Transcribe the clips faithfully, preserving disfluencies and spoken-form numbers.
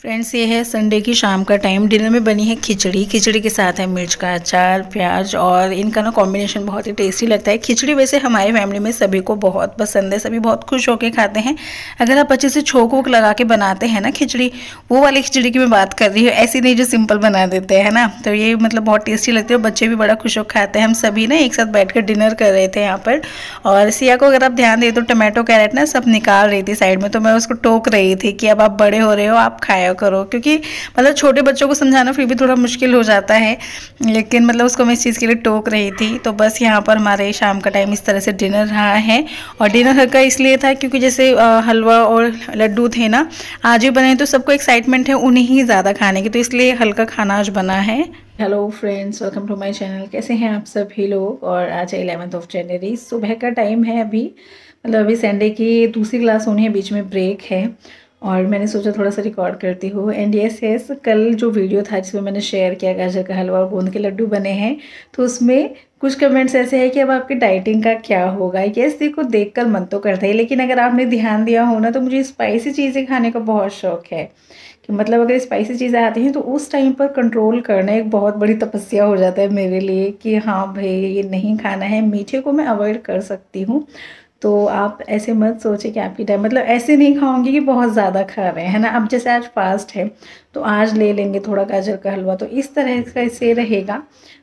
Friends, ये है Sunday की शाम का टाइम। डिनर में बनी है खिचड़ी। खिचड़ी के साथ है मिर्च का अचार, प्याज, और इनका ना कॉम्बिनेशन बहुत ही टेस्टी लगता है। खिचड़ी वैसे हमारे फैमिली में सभी को बहुत पसंद है, सभी बहुत खुश होकर खाते हैं। अगर आप अच्छे से छोंक वोक लगा के बनाते हैं ना खिचड़ी, वो वाली खिचड़ी की मैं बात कर रही हूँ, ऐसी नहीं जो सिंपल बना देते हैं ना, तो ये मतलब बहुत टेस्टी लगती है। बच्चे भी बड़ा खुश होकर खाते हैं। हम सभी ना एक साथ बैठ कर डिनर कर रहे थे यहाँ पर, और सिया को अगर आप ध्यान दें तो टमाटो कैरेट ना सब निकाल रही थी साइड में, तो मैं उसको टोक रही थी कि अब आप बड़े हो रहे हो, आप खाया करो, क्योंकि मतलब छोटे बच्चों को समझाना फिर भी थोड़ा मुश्किल हो जाता है, लेकिन मतलब उसको मैं इस चीज़ के लिए टोक रही थी। तो बस यहाँ पर हमारे शाम का टाइम इस तरह से डिनर रहा है। और डिनर हल्का इसलिए था क्योंकि जैसे हलवा और लड्डू थे ना आज ही बने, तो सबको एक्साइटमेंट है उन्हें ही ज़्यादा खाने की, तो इसलिए हल्का खाना आज बना है। Hello friends, welcome to my channel. कैसे हैं आप सभी लोग। और आज है इलेवेंथ ऑफ जनवरी, सुबह का टाइम है अभी, मतलब अभी संडे की दूसरी क्लास होनी है, बीच में ब्रेक है, और मैंने सोचा थोड़ा सा रिकॉर्ड करती हूँ। एंड यस यस कल जो वीडियो था जिसमें मैंने शेयर किया गाजर का हलवा और गोंद के लड्डू बने हैं, तो उसमें कुछ कमेंट्स ऐसे हैं कि अब आपकी डाइटिंग का क्या होगा। यस, देखो देखकर मन तो करता है, लेकिन अगर आपने ध्यान दिया हो ना तो मुझे स्पाइसी चीज़ें खाने का बहुत शौक है, कि मतलब अगर स्पाइसी चीज़ें आती हैं तो उस टाइम पर कंट्रोल करना एक बहुत बड़ी तपस्या हो जाता है मेरे लिए, कि हाँ भाई ये नहीं खाना है। मीठे को मैं अवॉइड कर सकती हूँ, तो आप ऐसे मत सोचे कि आपकी टाइम मतलब ऐसे नहीं खाऊंगी कि बहुत ज़्यादा खा रहे हैं ना। अब जैसे आज फास्ट है तो आज ले लेंगे थोड़ा गाजर का हलवा, तो इस तरह का से रहेगा।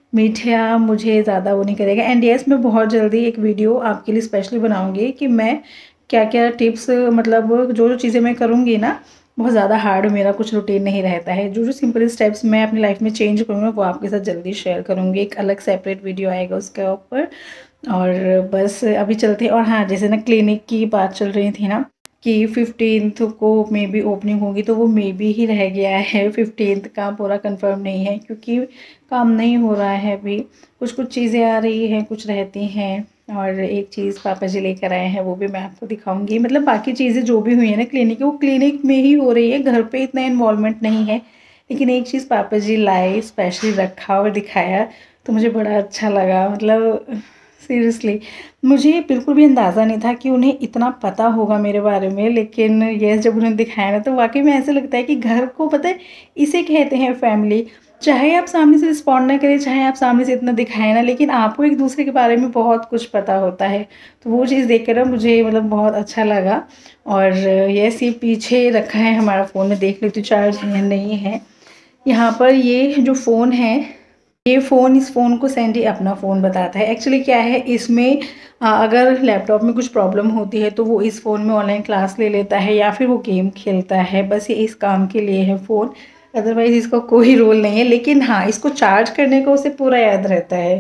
मीठा मुझे ज़्यादा वो नहीं करेगा। एंड यस, मैं बहुत जल्दी एक वीडियो आपके लिए स्पेशली बनाऊंगी कि मैं क्या क्या टिप्स, मतलब जो जो चीज़ें मैं करूँगी ना, बहुत ज़्यादा हार्ड मेरा कुछ रूटीन नहीं रहता है। जो जो सिंपल स्टेप्स मैं अपनी लाइफ में चेंज करूँगा वो आपके साथ जल्दी शेयर करूँगी। एक अलग सेपरेट वीडियो आएगा उसके ऊपर। और बस अभी चलते हैं। और हाँ, जैसे ना क्लिनिक की बात चल रही थी ना कि फिफ्टींथ को मे बी ओपनिंग होगी, तो वो मे बी ही रह गया है। फिफ्टींथ का पूरा कंफर्म नहीं है क्योंकि काम नहीं हो रहा है अभी। कुछ कुछ चीज़ें आ रही हैं, कुछ रहती हैं, और एक चीज़ पापा जी लेकर आए हैं वो भी मैं आपको दिखाऊंगी। मतलब बाकी चीज़ें जो भी हुई है ना क्लिनिक, वो क्लिनिक में ही हो रही है, घर पे इतना इन्वॉल्वमेंट नहीं है। लेकिन एक चीज़ पापा जी लाए, स्पेशली रखा और दिखाया, तो मुझे बड़ा अच्छा लगा। मतलब सीरियसली मुझे बिल्कुल भी अंदाज़ा नहीं था कि उन्हें इतना पता होगा मेरे बारे में, लेकिन ये जब उन्हें दिखाया ना तो वाकई में ऐसे लगता है कि घर को पता है, इसे कहते हैं फैमिली। चाहे आप सामने से रिस्पॉन्ड ना करें, चाहे आप सामने से इतना दिखाएं ना, लेकिन आपको एक दूसरे के बारे में बहुत कुछ पता होता है। तो वो चीज़ देख कर ना मुझे मतलब बहुत अच्छा लगा। और ये सी पीछे रखा है हमारा फ़ोन, में देख लेती हूँ चार्ज नहीं है यहाँ पर। ये जो फ़ोन है, ये फ़ोन, इस फ़ोन को सैंडी अपना फ़ोन बताता है। एक्चुअली क्या है इसमें, अगर लैपटॉप में कुछ प्रॉब्लम होती है तो वो इस फ़ोन में ऑनलाइन क्लास ले लेता है या फिर वो गेम खेलता है, बस ये इस काम के लिए है फ़ोन। अदरवाइज़ इसका कोई रोल नहीं है। लेकिन हाँ, इसको चार्ज करने का उसे पूरा याद रहता है।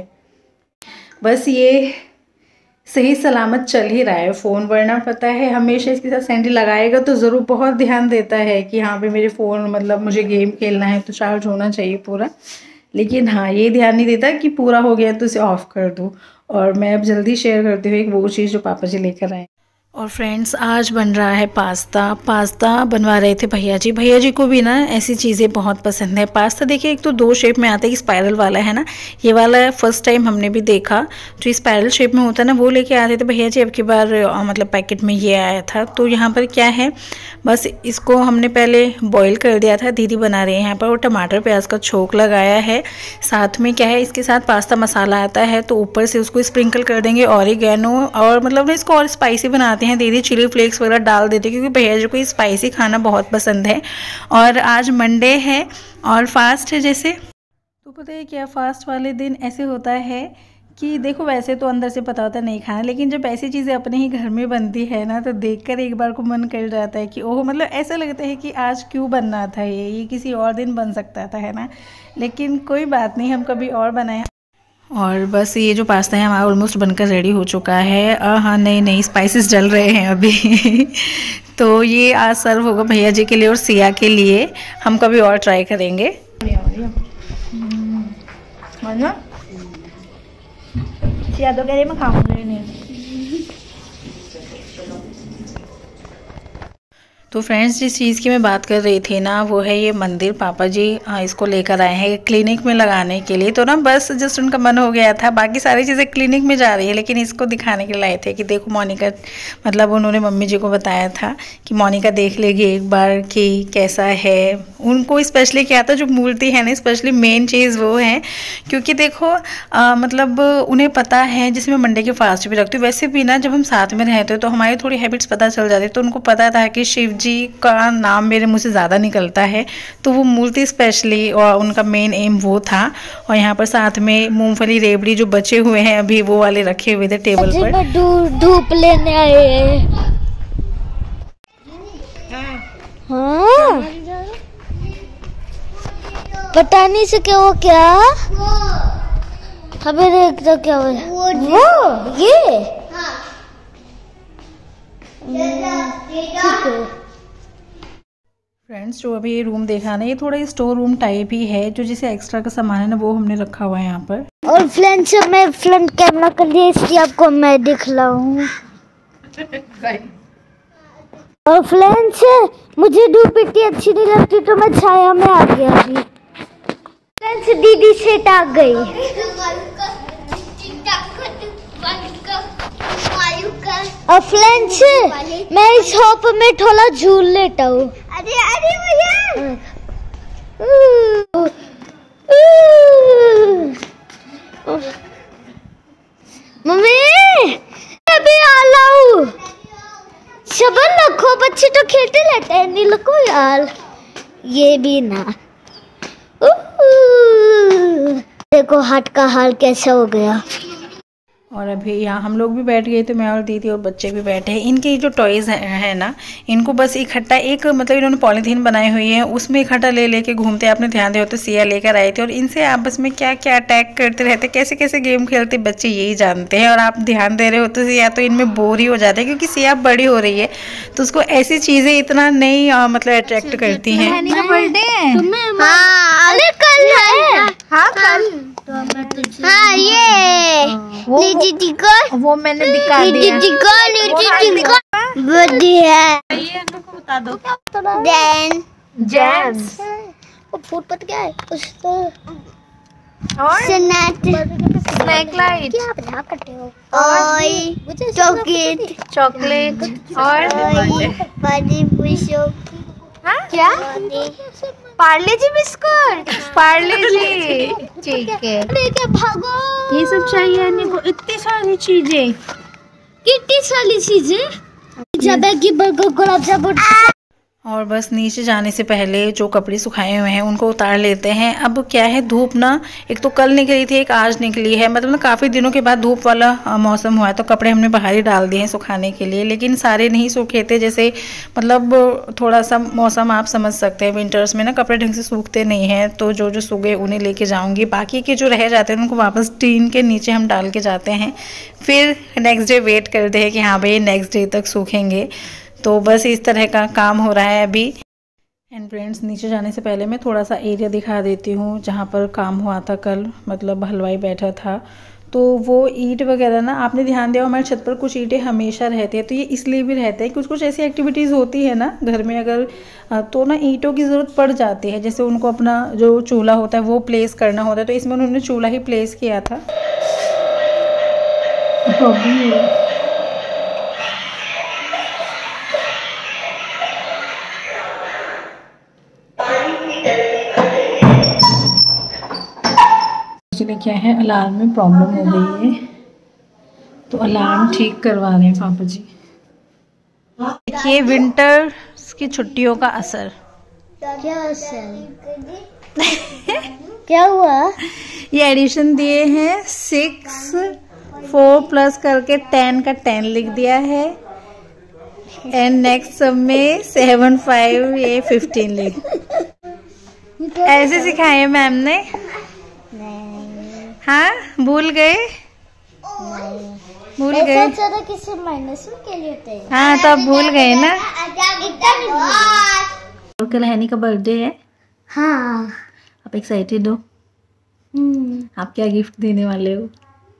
बस ये सही सलामत चल ही रहा है फ़ोन, वरना पता है हमेशा इसके साथ सैंडी लगाएगा तो ज़रूर बहुत ध्यान देता है कि हाँ भाई मेरे फ़ोन, मतलब मुझे गेम खेलना है तो चार्ज होना चाहिए पूरा। लेकिन हाँ, ये ध्यान नहीं देता कि पूरा हो गया तो इसे ऑफ़ कर दूँ। और मैं अब जल्दी शेयर करती हूँ एक वो चीज़ जो पापा जी लेकर आए। और फ्रेंड्स, आज बन रहा है पास्ता। पास्ता बनवा रहे थे भैया जी। भैया जी को भी ना ऐसी चीज़ें बहुत पसंद है। पास्ता देखिए, एक तो दो शेप में आता है, स्पाइरल वाला है ना, ये वाला फर्स्ट टाइम हमने भी देखा। जो स्पाइरल शेप में होता है ना वो लेके आते थे भैया जी। अब की बार मतलब पैकेट में ये आया था। तो यहाँ पर क्या है, बस इसको हमने पहले बॉईल कर दिया था, दीदी बना रही है यहाँ पर, और टमाटर प्याज का छोंक लगाया है। साथ में क्या है, इसके साथ पास्ता मसाला आता है, तो ऊपर से उसको स्प्रिंकल कर देंगे ऑरिगेनो, और मतलब ना इसको और स्पाइसी बनाते हैं। दीदी चिली फ्लेक्स वगैरह डाल देते हैं क्योंकि भैया जी को स्पाइसी खाना बहुत पसंद है। और आज मंडे है और फास्ट है जैसे, तो पता है क्या, फास्ट वाले दिन ऐसे होता है कि देखो वैसे तो अंदर से पता होता है नहीं खाना, लेकिन जब ऐसी चीज़ें अपने ही घर में बनती है ना तो देखकर एक बार को मन कर जाता है कि ओह, मतलब ऐसा लगता है कि आज क्यों बनना था ये ये किसी और दिन बन सकता था, है ना। लेकिन कोई बात नहीं, हम कभी और बनाए। और बस ये जो पास्ता है हमारा ऑलमोस्ट बनकर रेडी हो चुका है। हाँ, नहीं नहीं स्पाइसेस डल रहे हैं अभी तो ये आज सर्व होगा भैया जी के लिए और सिया के लिए। हम कभी और ट्राई करेंगे। सिया तो कह रही मैं खाऊंगी नहीं। तो फ्रेंड्स, जिस चीज़ की मैं बात कर रही थी ना, वो है ये मंदिर। पापा जी इसको लेकर आए हैं क्लिनिक में लगाने के लिए। तो ना बस जस्ट उनका मन हो गया था, बाकी सारी चीज़ें क्लिनिक में जा रही है, लेकिन इसको दिखाने के लिए लाए थे कि देखो मोनिका, मतलब उन्होंने मम्मी जी को बताया था कि मोनिका देख लेगी एक बार कि कैसा है। उनको स्पेशली क्या था, जो मूर्ति है ना, स्पेशली मेन चीज़ वो है, क्योंकि देखो आ, मतलब उन्हें पता है, जैसे मैं मंडे के फास्ट भी रखती हूँ, वैसे भी ना जब हम साथ में रहते हैं तो हमारी थोड़ी हैबिट्स पता चल जाती है। तो उनको पता था कि शिव जी का नाम मेरे मुंह से ज़्यादा निकलता है, तो वो मूर्ति स्पेशली और उनका मेन एम वो था। और यहाँ पर साथ में मूंगफली रेवड़ी जो बचे हुए हैं अभी, वो वाले रखे हुए थे टेबल पर। धूप लेने आए हैं। हाँ, पता नहीं से क्या वो क्या हमें देख तो क्या हो वो, वो ये फ्रेंड्स, जो अभी ये रूम देखा ना, ये थोड़ा स्टोर रूम टाइप ही है, जो जिसे एक्स्ट्रा का सामान है ना वो हमने रखा हुआ है यहाँ पर। और फ्रेंड्स, मैं फ्रंट कैमरा कर लिया, इसलिए आपको मैं दिखला हूँ। और फ्रेंड्स, मुझे धूप इतनी अच्छी नहीं लगती, तो मैं छाया में आ गया अभी। फ्रेंड्स, दीदी सेट आ गई। और फ्रेंड्स, मैं इस हॉप में थोड़ा झूल लेता हूँ। अरे अरे भैया, मम्मी अभी आ लाऊं। शबन रखो, बच्चे तो खेलते रहते हैं, नहीं रखो यार, ये भी ना। देखो हाथ का हाल कैसा हो गया। और अभी यहाँ हम लोग भी बैठ गए थे, मैं और दीदी और बच्चे भी बैठे हैं। इनके जो टॉयज़ हैं है ना, इनको बस इकट्ठा एक, मतलब इन्होंने पॉलीथीन बनाई हुई है, उसमें इकट्ठा ले लेके घूमते। आपने ध्यान दिया हो तो सिया लेकर आए थे, और इनसे आपस में क्या क्या अटैक करते रहते, कैसे कैसे गेम खेलते, बच्चे यही जानते हैं। और आप ध्यान दे रहे हो तो सिया तो इनमें बोर ही हो जाते हैं, क्योंकि सिया बड़ी हो रही है तो उसको ऐसी चीज़ें इतना नहीं आ, मतलब अट्रैक्ट करती हैं। बर्थडे है, अरे कल है। हाँ कल, हाँ ये दीदी को वो मैंने दिखा दिया। दीदी को दीदी को बर्थडे है, ये उनको बता दो। जैन जैम्स वो फूड पत क्या है उसको, और स्नैक स्नैक लाइट क्या आप यहाँ करते हो, और चॉकलेट चॉकलेट और बड़ी पुशो। हाँ क्या, Parle G biscuit, Parle G, ठीक है। क्या भागो, ये सब चाहिए अन्य को, इतनी सारी चीजें, कितनी सारी चीजें, जबकि बर्गर गुलाब जामुन। और बस नीचे जाने से पहले जो कपड़े सुखाए हुए हैं उनको उतार लेते हैं। अब क्या है, धूप ना एक तो कल निकली थी, एक आज निकली है, मतलब ना काफ़ी दिनों के बाद धूप वाला मौसम हुआ है, तो कपड़े हमने बाहर ही डाल दिए हैं सुखाने के लिए। लेकिन सारे नहीं सूखे थे, जैसे मतलब थोड़ा सा मौसम आप समझ सकते हैं, विंटर्स में ना कपड़े ढंग से सूखते नहीं हैं, तो जो जो सूखे उन्हें लेके जाऊँगी। बाकी के जो रह जाते हैं उनको वापस टीन के नीचे हम डाल के जाते हैं, फिर नेक्स्ट डे वेट करते हैं कि हाँ भाई नेक्स्ट डे तक सूखेंगे। तो बस इस तरह का काम हो रहा है अभी। एंड फ्रेंड्स, नीचे जाने से पहले मैं थोड़ा सा एरिया दिखा देती हूँ जहाँ पर काम हुआ था कल, मतलब हलवाई बैठा था। तो वो ईंट वगैरह ना, आपने ध्यान दिया हमारे छत पर कुछ ईंटें हमेशा रहती है, तो ये इसलिए भी रहते हैं कुछ कुछ ऐसी एक्टिविटीज़ होती है ना घर में, अगर तो ना ईंटों की ज़रूरत पड़ जाती है। जैसे उनको अपना जो चूल्हा होता है वो प्लेस करना होता है, तो इसमें उन्होंने चूल्हा ही प्लेस किया था। एक्चुअली क्या है, अलार्म में प्रॉब्लम हो गई है, तो अलार्म ठीक करवा रहे हैं पापा जी। देखिए विंटर की छुट्टियों का असर। क्या असर क्या हुआ, ये एडिशन दिए हैं, सिक्स फोर प्लस करके टेन का टेन लिख दिया है, एंड नेक्स्ट सब में सेवन फाइव ये फिफ्टीन लिख, ऐसे सिखाए मैम ने। हाँ भूल गए, भूल गए, किसी माइनस के लिए थे। हाँ तो अब भूल गए ना। और कल हैनी का बर्थडे है। हाँ आप एक्साइटेड हो? आप क्या गिफ्ट देने वाले हो?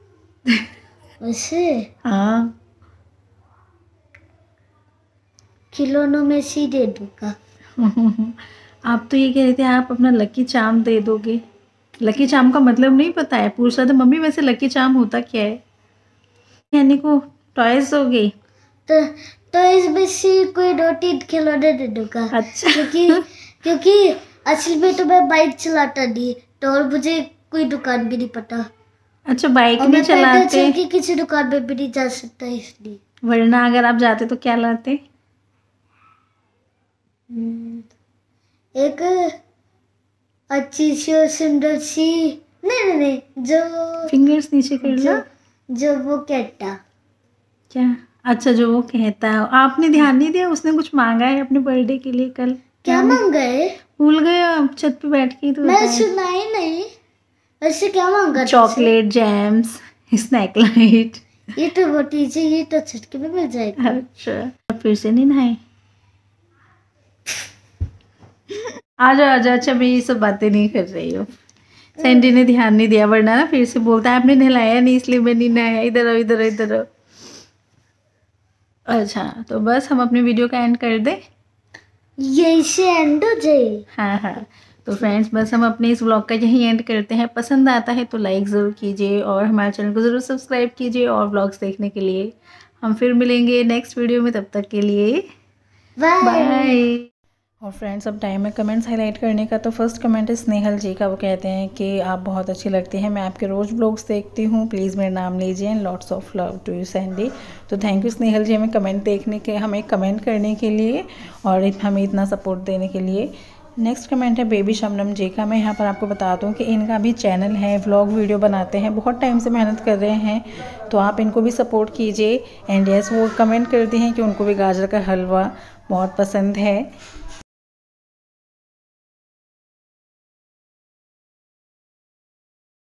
वैसे हाँ खिलौनों में से दे दूंगा। आप तो ये कह रहे थे आप अपना लकी चार्म दे दोगे। लकी चार्म का मतलब नहीं पता है, पूछ रहा था मम्मी वैसे लकी चार्म होता क्या है। यानी को टॉयज हो गई तो तो इसमें से कोई दो तीन खिलौने दे दूंगा। अच्छा। क्योंकि क्योंकि असल में तो मैं बाइक चलाता नहीं, तो और मुझे कोई दुकान भी नहीं पता। अच्छा, बाइक नहीं चलाते कि किसी दुकान में भी नहीं जा सकता इसलिए। वरना अगर आप जाते तो क्या लाते? एक अच्छी सी और सुंदर सी, नहीं नहीं नहीं जो फिंगर्स नीचे कर लो, जो वो कहता क्या? अच्छा, जो वो कहता है। आपने ध्यान नहीं दिया, उसने कुछ मांगा है अपने बर्थडे के लिए कल। क्या मांगा है? भूल गए आप छत पे बैठ के? तो मैं सुना ही नहीं। वैसे क्या मांगा? Chocolate, Gems, snack light. ये तो बहुत इजी, ये तो छटके में मिल जाएगा। अच्छा, फिर से नहीं नहाए? आ जाओ आ जाओ। अच्छा, मैं ये सब बातें नहीं कर रही हूँ। सैंडी ने ध्यान नहीं दिया, वरना ना फिर से बोलता है आपने नहलाया नहीं इसलिए मैं नहीं नहाया। इधर आओ इधर आओ इधर आओ। अच्छा, तो बस हम अपनी वीडियो का एंड कर दें। यही से एंड हो जाए। हाँ हाँ, तो फ्रेंड्स बस हम अपने इस व्लॉग का यही एंड करते हैं। पसंद आता है तो लाइक ज़रूर कीजिए और हमारे चैनल को ज़रूर सब्सक्राइब कीजिए और व्लॉग्स देखने के लिए। हम फिर मिलेंगे नेक्स्ट वीडियो में, तब तक के लिए बाय। और फ्रेंड्स अब टाइम है कमेंट्स हाईलाइट करने का। तो फर्स्ट कमेंट है स्नेहल जी का। वो कहते हैं कि आप बहुत अच्छी लगती हैं, मैं आपके रोज़ ब्लॉग्स देखती हूँ, प्लीज़ मेरा नाम लीजिए and lots of love to you Sandy. तो थैंक यू स्नेहल जी, हमें कमेंट देखने के हमें कमेंट करने के लिए और हमें इतना सपोर्ट देने के लिए। नेक्स्ट कमेंट है बेबी शबनम जी का। मैं यहाँ पर आपको बता दूँ कि इनका भी चैनल है, व्लॉग वीडियो बनाते हैं, बहुत टाइम से मेहनत कर रहे हैं, तो आप इनको भी सपोर्ट कीजिए। एंड यस, वो कमेंट करती हैं कि उनको भी गाजर का हलवा बहुत पसंद है।